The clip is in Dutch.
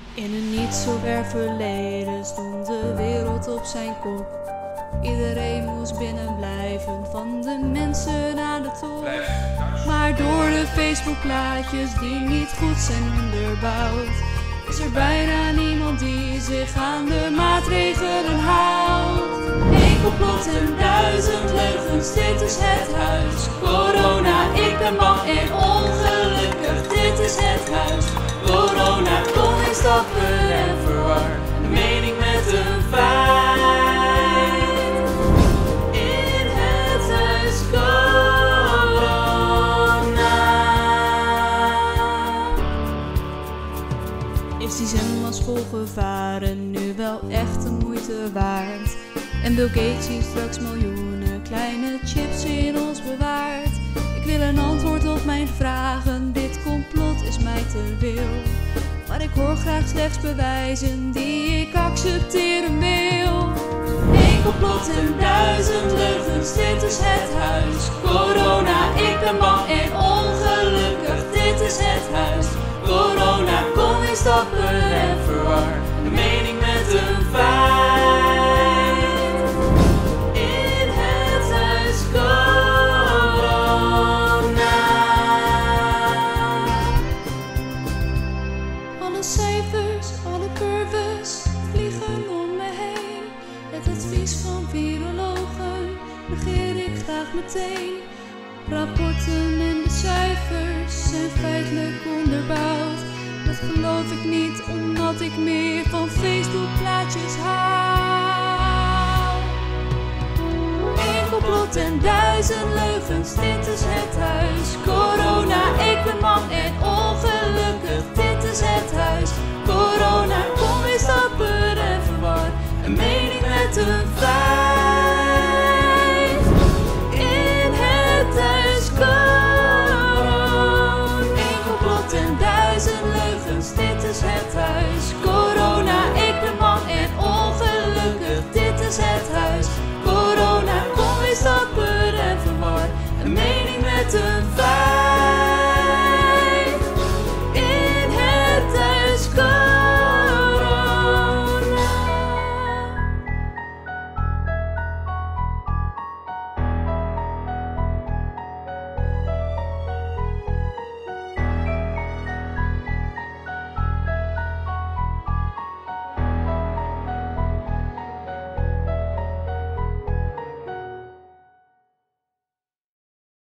In een niet zo ver verleden stond de wereld op zijn kop. Iedereen moest binnen blijven, van de mensen aan de top. Maar door de Facebookplaatjes die niet goed zijn onderbouwd, is er bijna niemand die zich aan de maatregelen houdt. Eén complot en 1000 leugens, dit is het huis. Corona, ik ben bang en ongelukkig, dit is het huis. Corona, kom in stappen en verwar de mening met een feit. In het huis corona. Is die zendmast vol gevaren nu wel echt de moeite waard? En Bill Gates die straks miljoenen kleine chips in ons bewaart. Ik wil een antwoord op mijn vragen, dit complot is mij te wil. Maar ik hoor graag slechts bewijzen die ik accepteren wil. Eén complot en 1000 leugens, dit is het huis. Corona, ik ben bang en ongelukkig, dit is het huis. Corona, kom in stappen en verwar de mening met een feit. In het huis corona. Alle cijfers, alle curves vliegen om me heen. Het advies van virologen negeer ik graag meteen. Rapporten en de cijfers zijn feitelijk onderbouwd. Dat geloof ik niet, omdat ik meer van Facebookplaatjes hou. Eén complot en 1000 leugens, dit is het huis. Corona, ik ben bang en ongelukkig.